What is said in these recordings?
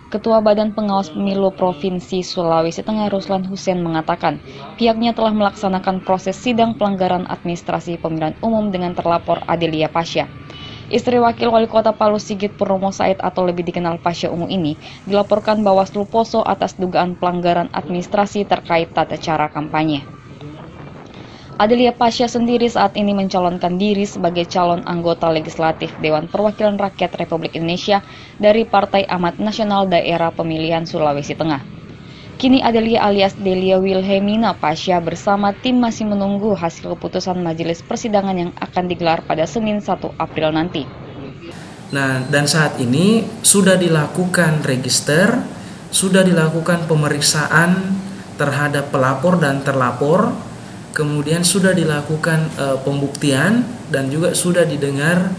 Ketua Badan Pengawas Pemilu Provinsi Sulawesi Tengah Ruslan Hussein mengatakan pihaknya telah melaksanakan proses sidang pelanggaran administrasi pemilihan umum dengan terlapor Adelia Pasha. Istri Wakil Wali Kota Palu Sigit Purnomo Said atau lebih dikenal Pasha Ungu ini dilaporkan Bawaslu Poso atas dugaan pelanggaran administrasi terkait tata cara kampanye. Adelia Pasha sendiri saat ini mencalonkan diri sebagai calon anggota legislatif Dewan Perwakilan Rakyat Republik Indonesia dari Partai Amanat Nasional Daerah Pemilihan Sulawesi Tengah. Kini Adelia alias Delia Wilhelmina Pasha bersama tim masih menunggu hasil keputusan majelis persidangan yang akan digelar pada Senin 1 April nanti. Nah, dan saat ini sudah dilakukan register, sudah dilakukan pemeriksaan terhadap pelapor dan terlapor, kemudian sudah dilakukan pembuktian dan juga sudah didengar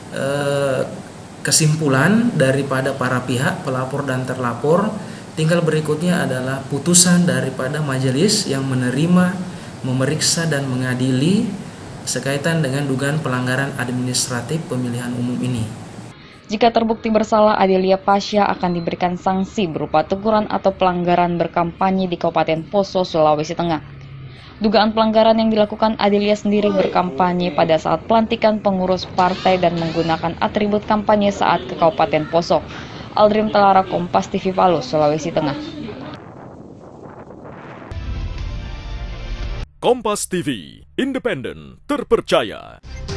kesimpulan daripada para pihak pelapor dan terlapor. Tinggal berikutnya adalah putusan daripada majelis yang menerima, memeriksa dan mengadili sekaitan dengan dugaan pelanggaran administratif pemilihan umum ini. Jika terbukti bersalah, Adelia Pasha akan diberikan sanksi berupa teguran atau pelanggaran berkampanye di Kabupaten Poso, Sulawesi Tengah. Dugaan pelanggaran yang dilakukan Adelia sendiri berkampanye pada saat pelantikan pengurus partai dan menggunakan atribut kampanye saat ke Kabupaten Poso. Aldrim Telara, Kompas TV Palu, Sulawesi Tengah. Kompas TV, independen, terpercaya.